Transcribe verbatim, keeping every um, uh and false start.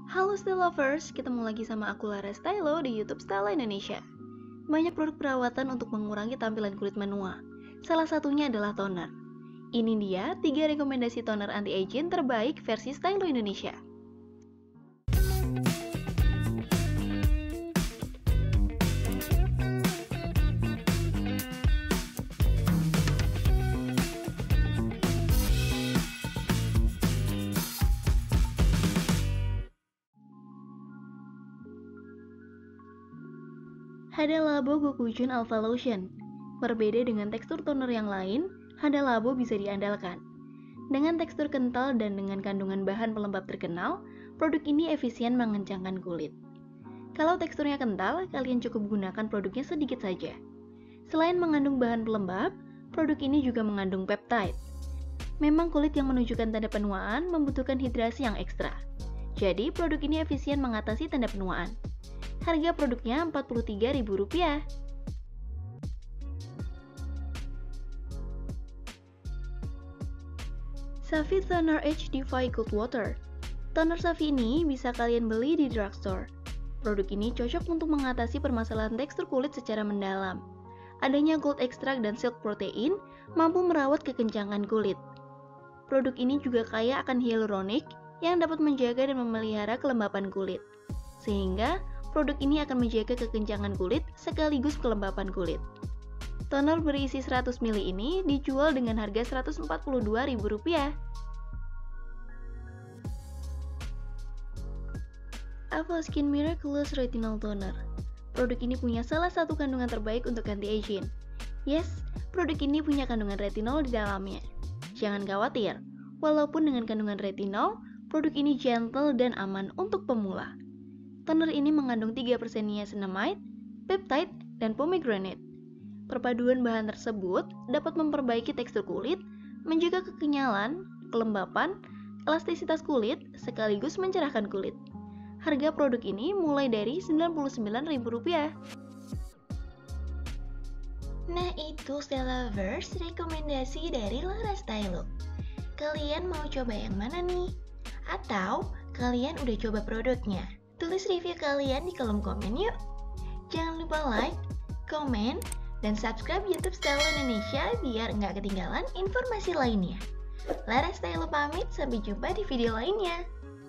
Halo Style Lovers, ketemu lagi sama aku Lara Stylo di YouTube Style Indonesia. Banyak produk perawatan untuk mengurangi tampilan kulit menua. Salah satunya adalah toner. Ini dia tiga rekomendasi toner anti-aging terbaik versi Stylo Indonesia. Hada Labo Gokujun Alpha Lotion. Berbeda dengan tekstur toner yang lain, Hada Labo bisa diandalkan. Dengan tekstur kental dan dengan kandungan bahan pelembab terkenal, produk ini efisien mengencangkan kulit. Kalau teksturnya kental, kalian cukup gunakan produknya sedikit saja. Selain mengandung bahan pelembab, produk ini juga mengandung peptide. Memang kulit yang menunjukkan tanda penuaan membutuhkan hidrasi yang ekstra. Jadi, produk ini efisien mengatasi tanda penuaan. Harga produknya empat puluh tiga ribu rupiah. Savi Toner H D Fi Cold Water. Toner Savi ini bisa kalian beli di drugstore. Produk ini cocok untuk mengatasi permasalahan tekstur kulit secara mendalam. Adanya gold extract dan silk protein mampu merawat kekencangan kulit. Produk ini juga kaya akan hyaluronic yang dapat menjaga dan memelihara kelembapan kulit. Sehingga produk ini akan menjaga kekencangan kulit sekaligus kelembapan kulit. Toner berisi seratus mililiter ini dijual dengan harga seratus empat puluh dua ribu rupiah. Ava Skin Miraculous Retinol Toner. Produk ini punya salah satu kandungan terbaik untuk anti-aging. Yes, produk ini punya kandungan retinol di dalamnya. Jangan khawatir, walaupun dengan kandungan retinol, produk ini gentle dan aman untuk pemula. Toner ini mengandung tiga persen niacinamide, peptide, dan pomegranate. Perpaduan bahan tersebut dapat memperbaiki tekstur kulit, menjaga kekenyalan, kelembapan, elastisitas kulit, sekaligus mencerahkan kulit. Harga produk ini mulai dari sembilan puluh sembilan ribu rupiah. Nah itu Style Lovers, rekomendasi dari Lara Stylo. Kalian mau coba yang mana nih? Atau kalian udah coba produknya? Tulis review kalian di kolom komen yuk. Jangan lupa like, komen, dan subscribe YouTube Style Indonesia biar nggak ketinggalan informasi lainnya. Lara Stylo pamit, sampai jumpa di video lainnya.